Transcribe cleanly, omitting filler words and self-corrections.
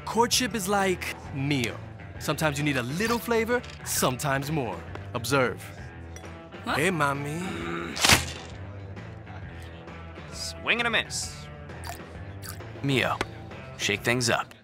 Courtship is like MiO. Sometimes you need a little flavor, sometimes more. Observe. Huh? Hey, mommy. Swing and a miss. MiO, shake things up.